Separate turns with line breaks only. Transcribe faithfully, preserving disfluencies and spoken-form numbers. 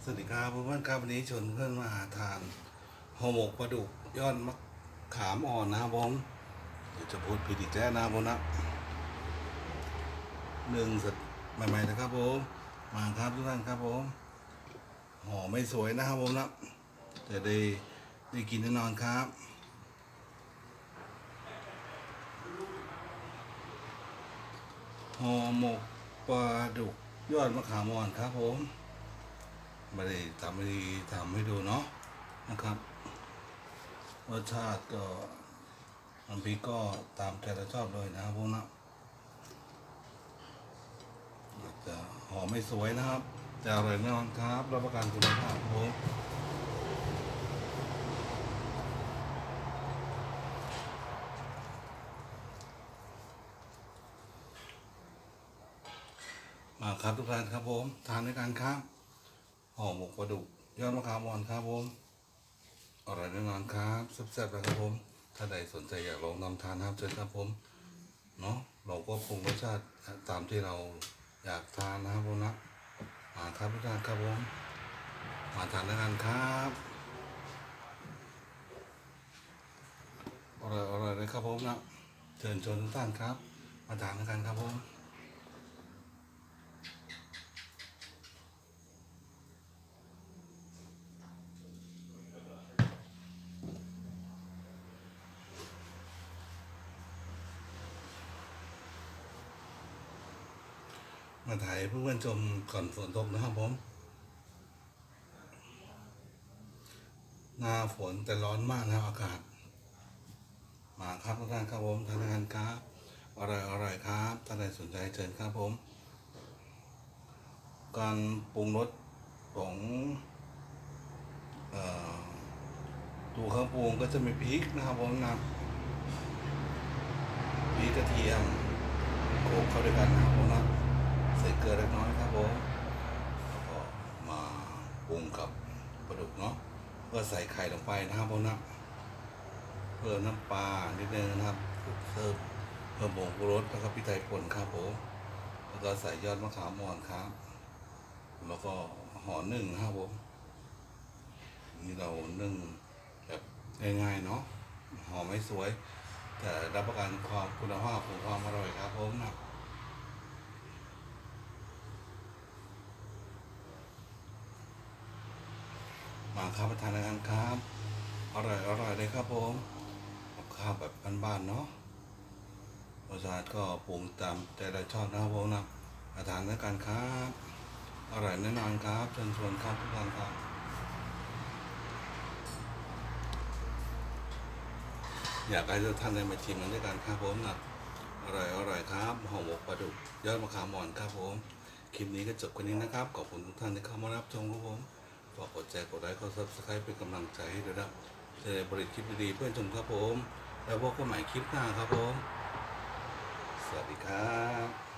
สวัสดีครับเพื่อนๆครับวันนี้ชวนเพื่อนมาหาทานห่อหมกปลาดุกยอดมะขามอ่อนนะครับผมเดี๋ยวจะพูดผิดอีกแล้วนะครับผมนะหนึ่งสดใหม่ๆนะครับผมมาครับทุกท่านครับผมห่อไม่สวยนะครับผมนะจะได้ได้กินแน่นอนครับห่อหมกปลาดุกยอดมะขามอ่อนครับผมไม่ได้ทำไม่ได้ทำให้ดูเนาะนะครับรสชาติก็น้ำพริกก็ตามใจเราชอบเลยนะครับพวกนั้นจะหอมไม่สวยนะครับแต่อร่อยแน่นอนครับรับประกันคุณภาพครับผมมาครับทุกท่านครับผมทานด้วยกันครับห่อหมกปลาดุกยอดมะขามอ่อนครับผมอร่อยแน่นอนครับแซ่บๆนะครับผมถ้าใดสนใจอยากลองนำทานครับเชิญครับผมเนาะเราก็ปรุงรสชาติตามที่เราอยากทานนะครับผมนะมาครับทุกท่านครับผมมาทานด้วยกันครับอร่อยอร่อยเลยครับผมนะเชิญชวนทุกท่านครับมาทานด้วยกันครับผมมาถ่ายเพื่อนๆชมก่อนฝนตกนะครับผมหน้าฝนแต่ร้อนมากนะครับอากาศมาครับทุกท่านครับผมทานด้วยกันครับอร่อยอร่อยครับท่านใดสนใจเชิญครับผมการปรุงรสของตัวเครื่องปรุงก็จะมีพริกนะครับผมนะพริกกระเทียมโขลกเข้าด้วยกันนะครับผมนะใส่เกลือเล็กน้อยครับผมแล้วก็มาปรุงกับปลาดุกเนาะเพื่อใส่ไข่ลงไปนะครับผมนะเพิ่มน้ำปลานิดนึงนะครับเพิ่มเพิ่มผงชูรสแล้วก็พริกไทยป่นครับผมแล้วก็ใส่ยอดมะขามอ่อนครับแล้วก็ห่อนึ่งครับผมนี่เรานึ่งแบบง่ายๆเนาะห่อไม่สวยแต่รับประกันความคุณภาพของความอร่อยครับผมนะมาครับประทานอาหารครับอร่อยอร่อยเลยครับผมกับข้าวแบบบ้านๆเนาะรสชาติก็ปรุงตามใจเราชอบนะครับผมนะประทานด้วยกันครับอร่อยแน่นอนครับเชิญชวนครับทุกท่านครับอยากให้ทุกท่านได้มาชิมมันด้วยกันครับผมนะอร่อยอร่อยครับห่อหมกปลาดุกยอดมะขามอ่อนครับผมคลิปนี้ก็จบกันนี้นะครับขอบคุณทุกท่านที่เข้ามารับชมครับผมฝากกดแชร์กดไลค์กดซับสไครป์เป็นกำลังใจให้ด้วยนะจะได้ผลิตคลิปดีๆเพื่อนชมครับผมแล้วพบกันใหม่คลิปหน้าครับผมสวัสดีครับ